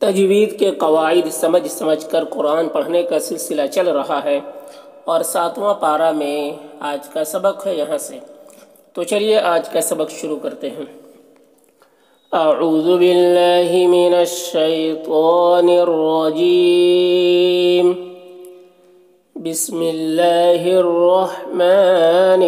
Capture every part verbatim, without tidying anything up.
تجوید کے قواعد سمجھ سمجھ کر قرآن پڑھنے کا سلسلہ چل رہا ہے اور ساتواں پارہ میں آج کا سبق ہے یہاں سے۔ تو چلیے آج کا سبق شروع کرتے ہیں۔ اعوذ باللہ من الشیطان الرجیم، بسم اللہ الرحمن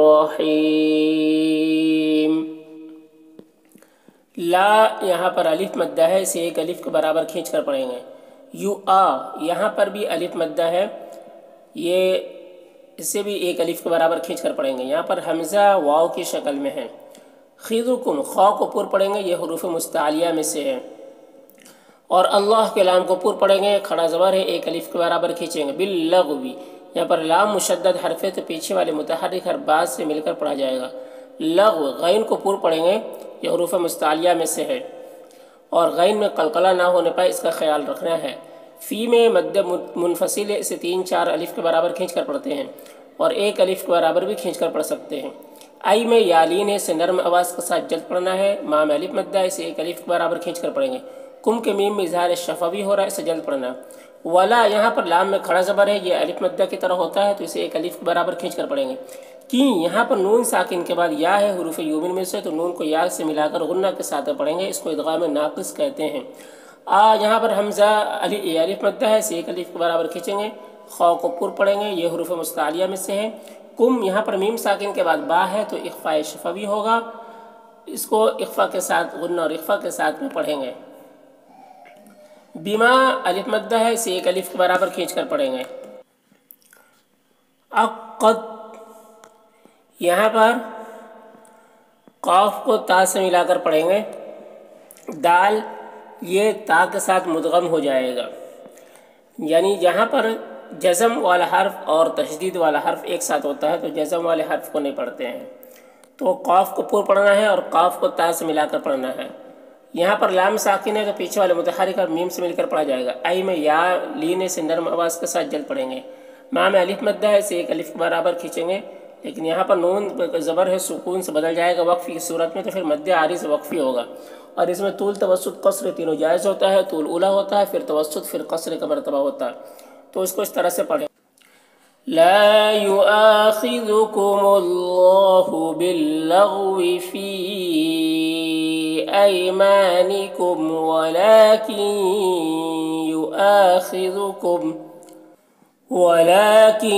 الرحیم۔ لا یہاں پر الف مدہ ہے، اسے ایک الف کے برابر کھینچ کر پڑھیں گے۔ یو آ یہاں پر بھی الف مدہ ہے، یہ اسے بھی ایک الف کے برابر کھینچ کر پڑھیں گے۔ یہاں پر حمزہ واو کی شکل میں ہے۔ خذکم خا کو پر پڑھیں گے، یہ حروف مستعلیہ میں سے ہے۔ اور اللہ کے لام کو پر پڑھیں گے، کھڑا زبر ہے، ایک الف کے برابر کھینچیں گے۔ باللغو یہاں پر لام مشدد حرف ہے تو پیچھے والے متحرک حرف بعض سے مل کر پڑھا جائے گا۔ لغو غین کو پر پڑھیں گے، یہ حروف مستعلیہ میں سے ہے اور غین میں قلقلہ نہ ہونے پائے اس کا خیال رکھنا ہے۔ فی میں مد منفصل ہے، اسے تین چار الف کے برابر کھینچ کر پڑھتے ہیں اور ایک الف کے برابر بھی کھینچ کر پڑھ سکتے ہیں۔ آئی میں یالین ہے، اسے نرم آواز کے ساتھ جلد پڑھنا ہے۔ ماں میں الف مدہ ہے، اسے ایک الف کے برابر کھینچ کر پڑھیں گے۔ کم کے میم میں اظہار شفوی ہو رہا ہے، اسے جلد پڑھنا ہے۔ ولا یہاں پر لام میں کھڑا زبر ہے، یہ الف مدہ کی طرح ہوتا ہے تو اسے ایک الف کے برابر کھینچ کر پڑھیں گے۔ کی یہاں پر نون ساکن کے بعد یا ہے، حروف یومن میں سے، تو نون کو یا سے ملا کر غنہ کے ساتھ پڑھیں گے، اس کو ادغام ناقص کہتے ہیں۔ آ یہاں پر حمزہ الف مدہ ہے، اسے ایک الف کے برابر کھینچیں گے۔ خا کو پر پڑھیں گے، یہ حروف مستعلیہ میں سے ہے۔ کم یہاں پر میم ساکن کے بعد با ہے تو اخفاء شفوی ہوگا، اس کو اخفاء کے ساتھ غنہ اور اخفاء کے ساتھ میں پڑھیں گے۔ بیما الف مدہ ہے، اسے ایک الف کے برابر کھینچ کر پڑھیں گے۔ عقد یہاں پر قاف کو تا سے ملا کر پڑھیں گے۔ دال یہ تا کے ساتھ مدغم ہو جائے گا، یعنی یہاں پر جزم والا حرف اور تشدید والا حرف ایک ساتھ ہوتا ہے تو جزم والے حرف کو نہیں پڑھتے ہیں، تو قاف کو پر پڑھنا ہے اور قاف کو تا سے ملا کر پڑھنا ہے۔ یہاں پر لام ساکن ہے تو پیچھے والے متحرک اور میم سے مل کر پڑھا جائے گا۔ آئی میں یا لینے سے نرم آواز کے ساتھ جلد پڑھیں گے۔ ماں میں الف مدہ ہے، اسے ایک الف کے برابر کھینچیں گے، لیکن یہاں پر نون زبر ہے، سکون سے بدل جائے گا وقفی کی صورت میں، تو پھر مد عارض وقفی ہوگا اور اس میں طول توسط قصر تینوں جائز ہوتا ہے۔ طول اولا ہوتا ہے، پھر توسط، پھر قصر کا مرتبہ ہوتا ہے، تو اس کو اس طرح سے پڑھیں۔ لا يؤاخذكم الله باللغو في أيمانكم ولكن يؤاخذكم ولكن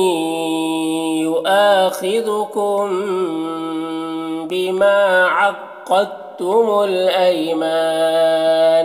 يؤاخذكم بما عقدتم الأيمان۔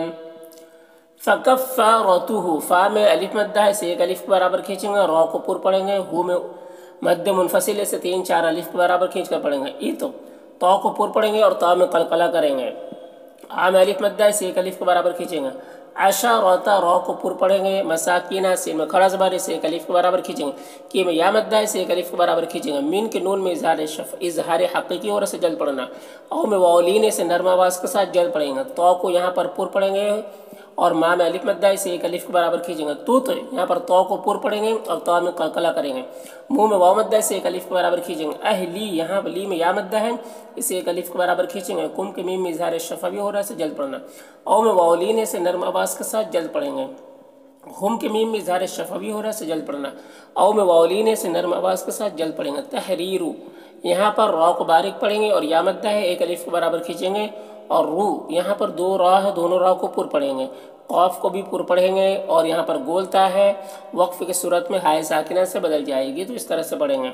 فکفارتہ فا میں الف مدہ ہے، اسے ایک الف کے برابر کھینچیں گے، را کو پر پڑھیں گے۔ ہو میں مد منفصل ہے، سے تین چار الف کے برابر کھینچ کر پڑھیں گے۔ ای تو تا کو پر پڑھیں گے اور تا میں قلقلہ کریں گے۔ آ میں الف مدہ ہے، اسے ایک الف کے برابر کھینچیں گے۔ عشرۃ را کو پر پڑھیں گے۔ مساکینہ سین میں کھڑا زبر ہے، اسے ایک الف کے برابر کھینچیں گے۔ کی میں یا مدہ ہے، اسے ایک الف کے برابر کھینچیں گے۔ مین کے نون میں اظہار شف اظہار حقیقی اور سے جلد پڑھنا۔ او میں واولین سے نرم آواز کے ساتھ جلد پڑھیں گے۔ تا کو یہاں پر پر پڑھیں گے اور ماں میں الف مدہ سے ایک الف کے برابر کھینچیں گے۔ تو تو یہاں پر تو کو پر پڑھیں گے اور تا میں قلقلہ کریں گے۔ منہ میں واو مدہ سے ایک الف کے برابر کھینچیں گے۔ اہلی یہاں پر لی میں یا مدہ ہے، اسے ایک الف کے برابر کھینچیں گے۔ کم کے میم میں اظہار شفوی ہو رہا ہے، سے جلد پڑھنا۔ او میں واولین سے نرم آواز کے ساتھ جلد پڑھیں گے۔ ہم کے میم میں اظہار شفوی ہو رہا ہے، سے جلد پڑھنا۔ او میں واولین سے نرم آواز کے ساتھ جلد پڑھیں گے۔ تحریرو یہاں پر را کو باریک پڑھیں گے اور یا مدہ ہے، ایک الف کے برابر کھینچیں گے۔ اور رو یہاں پر دو را ہے، دونوں را کو پر پڑھیں گے۔ قاف کو بھی پر پڑھیں گے اور یہاں پر گولتا ہے، وقف کی صورت میں ہائے ساکنہ سے بدل جائے گی، تو اس طرح سے پڑھیں گے۔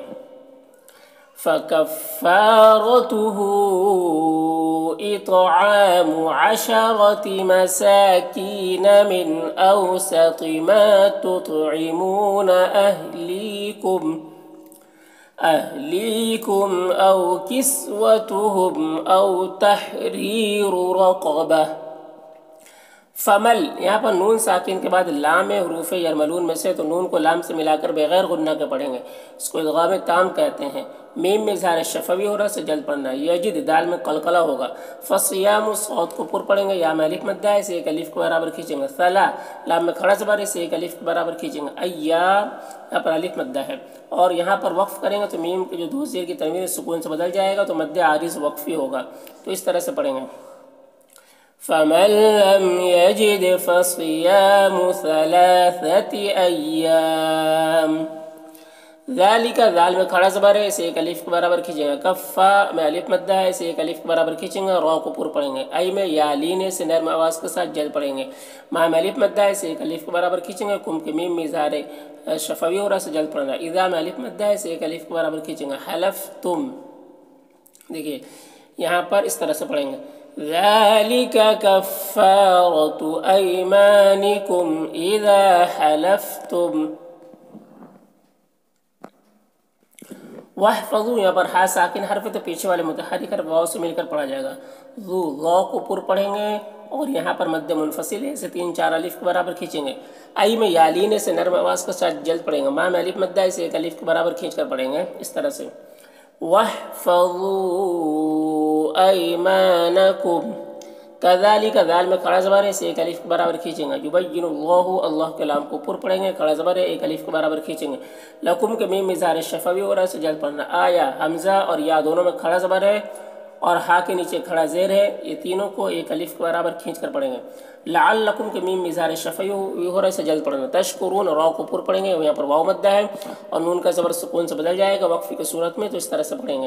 فَكَفَّارَتُهُ إِطْعَامُ عَشَرَةِ مَسَاكِينَ مِنْ أَوْسَطِ مَا تُطْعِمُونَ أَهْلِيكُمْ أَهْلِيكُمْ أَوْ كِسْوَتُهُمْ أَوْ تَحْرِيرُ رَقَبَةٍ۔ فمل یہاں پر نون ساکن کے بعد لام حروف یرملون میں سے، تو نون کو لام سے ملا کر بغیر غنہ کے پڑھیں گے، اس کو ادغام تام کہتے ہیں۔ میم میں اظہار شفوی ہو رہا ہے، سے جلد پڑھنا ہے۔ یجد دال میں قلقلہ ہوگا۔ فصیام صاد کو پر پڑھیں گے، یا میں الف مدہ ہے، سے ایک الف کے برابر کھینچیں گے۔ ثلا لام میں کھڑا زبر ہے، سے ایک الف کے برابر کھینچیں گے۔ ایام یہاں پر الف مدہ ہے اور یہاں پر وقف کریں گے تو میم کے جو دو زیر کی تنوین سکون سے بدل جائے گا تو مد عارض وقفی ہوگا، تو اس طرح سے پڑھیں گے۔ فمن لم يجد فصيام ثلاثة أيام ذالک ذال میں کھڑا زبر ہے، اسے ایک الف کے برابر کھینچیں گے. کفا میں الف مدہ ہے، اسے ایک الف کے برابر کھینچیں گے، را کو پر پڑھیں گے. ای میں یا لینے سے نرم آواز کے ساتھ جل پڑھیں گے. ما میں الف مدہ ہے، اسے ایک الف کے برابر کھینچیں گے. کم کے میم مزار شفوی ہو رہا سے جل پڑھنا. اذا میں الف مدہ ہے، اسے ایک الف کے برابر کھینچیں گے. حلف تم، دیکھیے یہاں پر اس طرح سے پڑھیں گے. ذالک کفارۃ ایمانکم اذا حلفتم. وَاحْفَظُوا یہاں پر ہا ساکن حرف ہے تو پیچھے والے متحرک حرف واو سے مل کر پڑھا جائے گا. ذو ذو کو پر پڑھیں گے اور یہاں پر مد منفصل ہے، اسے تین چار الف کے برابر کھینچیں گے. ای میں یا لینے سے نرم آواز کے ساتھ جلد پڑھیں گے. ما میں الف مدہ ہے، اسے ایک الف کے برابر کھینچ کر پڑھیں گے اس طرح سے. وَاحْفَظُوا أَيْمَانَكُمْ كَذَلِكَ ذال میں کھڑا زبر ہے، اسے ایک الف کے برابر کھینچیں گے. یبین اللہ اللہ کے لام کو پر پڑھیں گے، کھڑا زبر ہے، ایک الف کے برابر کھینچیں گے. لکم کے میم مزار شفوی ہو رہا ہے، سے جلد پڑھنا. آیا حمزہ اور یا دونوں میں کھڑا زبر ہے اور ہا کے نیچے کھڑا زیر ہے، یہ تینوں کو ایک الف کے برابر کھینچ کر پڑھیں گے. لعلکم کے میم مزار شفوی ہو رہا ہے، سے جلد پڑھنا. تشکرون را کو پر پڑھیں گے، یہاں پر واو مدہ ہے اور نون کا زبر سکون سے بدل جائے گا وقفی کی صورت میں، تو اس طرح سے پڑھیں گے.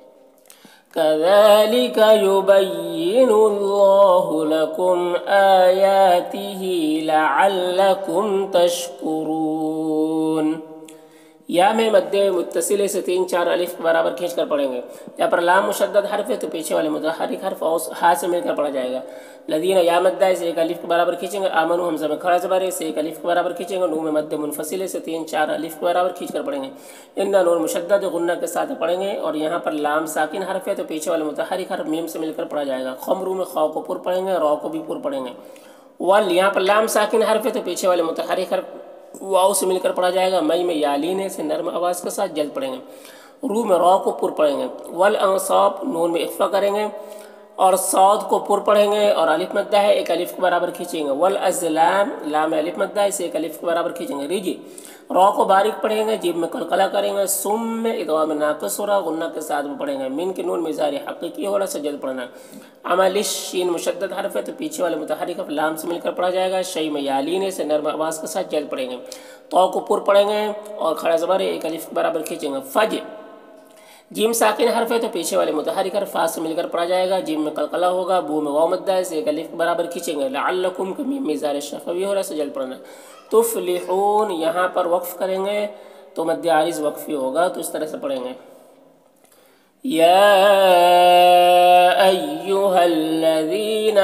كذلك يبين الله لكم آياته لعلكم تشكرون. یا میں مد متصل سے تین چار الف کے برابر کھینچ کر پڑھیں گے. یہاں پر لام مشدد حرف ہے تو پیچھے والے متحرک حرف ہا سے مل کر پڑھا جائے گا. لذین یا مدہ ہے، سے ایک الف کے برابر کھینچیں گے. آمنو حمزہ میں کھڑا زبر ہے، سے ایک الف کے برابر کھینچیں گے. نون میں مد منفصل سے تین چار الف کے برابر کھینچ کر پڑھیں گے. انا نون مشدد غنہ کے ساتھ پڑھیں گے اور یہاں پر لام ساکن حرف ہے تو پیچھے والے متحرک حرف میم سے مل کر پڑھا جائے گا. خمرو میں خا کو پر پڑھیں گے، را کو بھی پر پڑھیں گے. وال یہاں پر لام ساکن حرف ہے تو پیچھے والے متحرک حرف واو سے مل کر پڑھا جائے گا. مئی میں یا لینے سے نرم آواز کے ساتھ جلد پڑھیں گے. رو میں را کو پر پڑھیں گے. والانصاب نون میں اخفا کریں گے اور صاد کو پر پڑھیں گے اور الف مدہ ہے، ایک الف کے برابر کھینچیں گے. والازلام لام الف مدہ ہے، اسے ایک الف کے برابر کھینچیں گے. ریجی را کو باریک پڑھیں گے، جیب میں قلقلہ کریں گے. سم میں ادغام ناقص ہو رہا، غنہ کے ساتھ میں پڑھیں گے. من کے نون مزار حقیقی ہو رہا، سے جلد پڑھنا. عملش شین مشدد حرف ہے تو پیچھے والے متحرک حرف لام سے مل کر پڑھا جائے گا. شی میں یا لینے سے نرم آواز کے ساتھ جلد پڑھیں گے. تو کو پر پڑھیں گے اور کھڑا زبر ہے، ایک الف کے برابر کھینچیں گے. فج جیم ساکن حرف ہے تو پیچھے والے متحرک حرف فا سے مل کر پڑھا جائے گا. جیم میں قلقلہ ہوگا. بو میں واو مدہ ہے، سے ایک الف کے برابر کھینچیں گے. لعلکم کے میم مزار شفوی ہو رہا ہے، سے جلد پڑھنا. تفلحون یہاں پر وقف کریں گے تو مد عارض وقفی ہوگا، تو اس طرح سے پڑھیں گے. یا ایہا الذین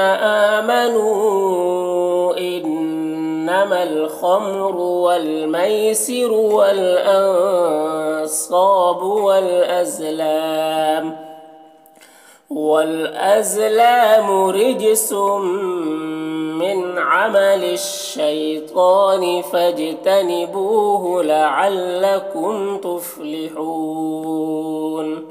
آمنوا انما الخمر والمیسر والانصاب والازلام والازلام رجس من عمل الشیطان فاجتنبوه لعلکم تفلحون.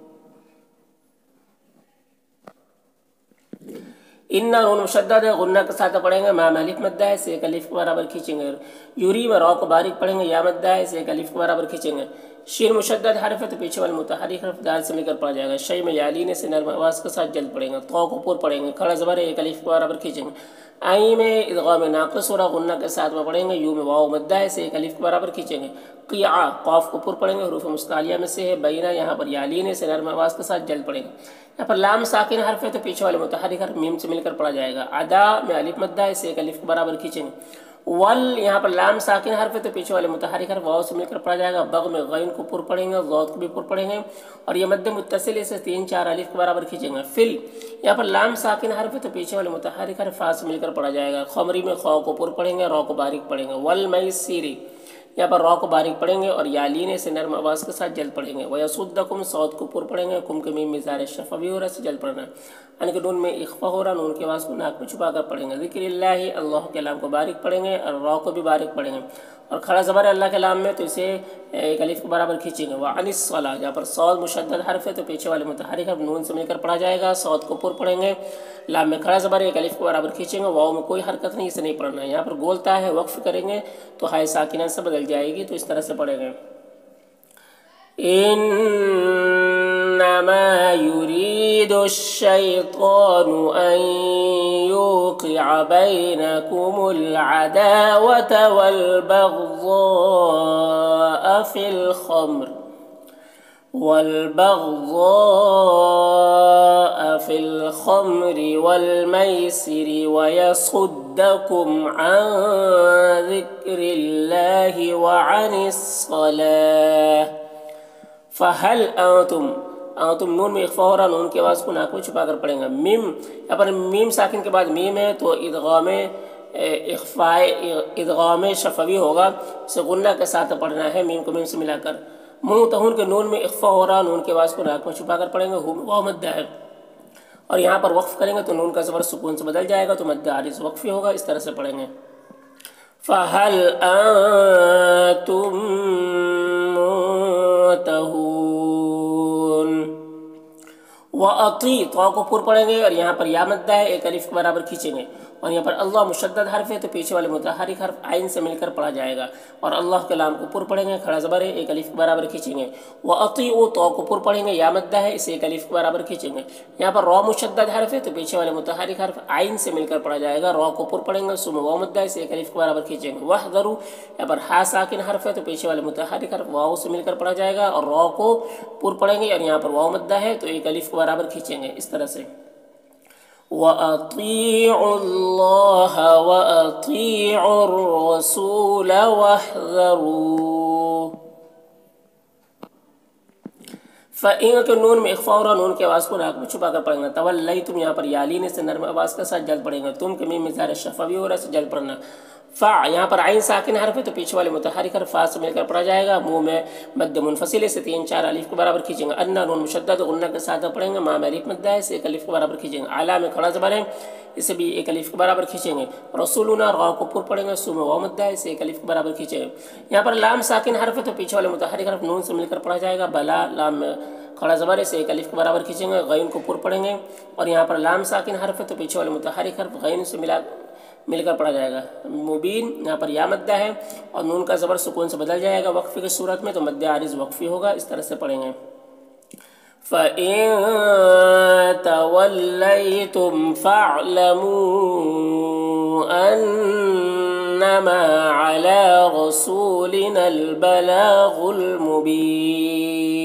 انا نون مشدد ہے، غنہ کے ساتھ پڑھیں گے. ما الف مدہ ہے، سے ایک الف کے برابر کھینچیں گے. یوری میں را کو باریک پڑھیں گے. یا مدہ ہے، سے ایک الف کے برابر کھینچیں گے. شین مشدد حرف ہے تو پیچھے والے متحرک حرف دال سے مل کر پڑھا جائے گا. شی میں یا لینے سے نرم آواز کے ساتھ جلد پڑھیں گے. تو کو پر پڑھیں گے، کھڑا زبر ہے، ایک الف کے برابر کھینچیں گے. آئی میں ادغام ناقص ہو رہا، غنہ کے ساتھ میں پڑھیں گے. یو میں واو مدہ ہے، سے ایک الف کے برابر کھینچیں گے. قیعہ قاف کو پر پڑھیں گے، حروف مستعلیہ میں سے ہے. بینہ یہاں پر یا لینے سے نرم آواز کے ساتھ جلد پڑھیں گے. یہاں پر لام ساکن حرف ہے تو پیچھے والے متحرک حرف میم سے مل کر پڑھا جائے گا. ادا میں الف مدہ ہے، سے ایک الف کے برابر کھینچیں گے. ول یہاں پر لام ساکن حرف ہے تو پیچھے والے متحرک حرف واو سے مل کر پڑھا جائے گا. بغ میں غین کو پر پڑھیں گے، ضاد کو بھی پر پڑھیں گے اور یہ مد متصل سے تین چار الف کے برابر کھینچیں گے. فل یہاں پر لام ساکن حرف ہے تو پیچھے والے متحرک حرف فا سے مل کر پڑھا جائے گا. خمری میں خا کو پر پڑھیں گے، را کو باریک پڑھیں گے. والمیسری یہاں پر را کو باریک پڑھیں گے اور یا لینے سے نرم آواز کے ساتھ جلد پڑھیں گے. وَيَصُدَّكُمْ صاد کو پر پڑھیں گے. کم کے میم مزار شفوی ہو رہا ہے، سے جلد پڑھنا. یعنی کہ نون میں اخفا ہو رہا، نون کی آواز کو ناک میں چھپا کر پڑھیں گے. ذکر اللہ اللہ کے نام کو باریک پڑھیں گے اور را کو بھی باریک پڑھیں گے. اور کھڑا زبر ہے اللہ کے نام میں تو اسے ایک الف کے برابر کھینچیں گے. وعن الصلاۃ جہاں پر صاد مشدد حرف ہے تو پیچھے والے متحرک حرف نون سے مل کر پڑھا جائے گا. صاد کو پر پڑھیں گے. لام میں کھڑا زبر ہے، ایک الف کے برابر کھینچیں گے. واو میں کوئی حرکت نہیں، اسے نہیں پڑھنا ہے. یہاں پر گولتا ہے، وقف کریں گے تو ہائے ساکنہ سے بدل جائے گی، تو اس طرح سے پڑھیں گے. ان إنما يريد الشيطان أن يوقع بينكم العداوة والبغضاء في الخمر والبغضاء في الخمر والميسر ويصدكم عن ذكر الله وعن الصلاة فهل أنتم أنتم نون میں اخفا ہو رہا، نون کے آواز کو ناک میں چھپا کر پڑھیں گا. میم یہاں پر میم ساکن کے بعد میم ہے تو ادغام اخفاء ادغام شفوی ہوگا، اسے غنہ کے ساتھ پڑھنا ہے میم کو میم سے ملا کر. منتہون کے نون میں اخفا ہو رہا، نون کے آواز کو ناک میں چھپا کر پڑھیں گے، واو مد ہے. اور یہاں پر وقف کریں گے تو نون کا زبر سکون سے بدل جائے گا تو مد عارض وقفی ہوگا. اس طرح سے پڑھیں گے. فَهَلْ أَنْتُمْ مُنْتَهُونَ. وَأَطِيعُ تو کو پر پڑھیں گے اور یہاں پر یا مدہ ہے، ایک الف کے برابر کھینچیں گے. اور یہاں پر اللہ مشدد حرف ہے تو پیچھے والے متحرک حرف عین سے مل کر پڑھا جائے گا. اور اللہ کے لام کو پر پڑھیں گے، کھڑا زبر ہے، ایک الف کے برابر کھینچیں گے. وَأَطِيعُ تو کو پر پڑھیں گے، یا مدہ ہے، اسے ایک الف کے برابر کھینچیں گے. یہاں پر را مشدد حرف ہے تو پیچھے والے متحرک حرف عین سے مل کر پڑھا جائے گا. را کو پر پڑھیں گے، ثم واو مدہ ہے، اسے ایک الف کے برابر کھینچیں گے. وَاحْذَرُوا یہاں پر ہا ساکن حرف ہے تو پیچھے والے متحرک حرف واو سے مل کر پڑھا جائے گا. اور را کو پر پڑھیں گے اور یہاں پر واو مدہ ہے تو ایک الف کے برابر کھینچیں گے. اس طرح سے وَأَطِيعُوا اللَّهَ وَأَطِيعُوا الرَّسُولَ وَاحْذَرُوا. فَإِن کے نون میں اخفا ہو رہا، نون کی آواز کو ناک میں چھپا کر پڑھیں گے. تولیتم یہاں پر یالین سے نرم آواز کے ساتھ جلد پڑھیں گے. تم کے میم میں ظاہر شفوی ہو رہا ہے، سے جلد پڑھنا. فا یہاں پر عین ساکن حرف ہے تو پیچھے والے متحرک حرف فا سے مل کر پڑھا جائے گا. منہ میں مد منفصل سے تین چار الف کے برابر کھینچیں گے. انا نون مشدد غنہ کے ساتھ پڑھیں گے. ما میں الف مدہ ہے، سے ایک الف کے برابر کھینچیں گے. اعلیٰ میں کھڑا زبر ہے، اسے بھی ایک الف کے برابر کھینچیں گے. رسولنا را کو پر پڑھیں گے، ثم واو مدہ ہے، اسے ایک الف کے برابر کھینچیں گے. یہاں پر لام ساکن حرف ہے تو پیچھے والے متحرک حرف نون سے مل کر پڑھا جائے گا. بلا لام میں کھڑا زبر ہے، سے ایک الف کے برابر کھینچیں گے. غین کو پر پڑھیں گے اور یہاں پر لام ساکن حرف ہے تو پیچھے والے متحرک حرف غین سے ملا مل کر پڑھا جائے گا. مبین یہاں پر یا مدہ ہے اور نون کا زبر سکون سے بدل جائے گا وقفی کی صورت میں تو مد عارض وقفی ہوگا. اس طرح سے پڑھیں گے. فَإِن تَوَلَّيْتُمْ فَاعْلَمُوا أَنَّمَا عَلَى رَسُولِنَا الْبَلَاغُ الْمُبِينُ.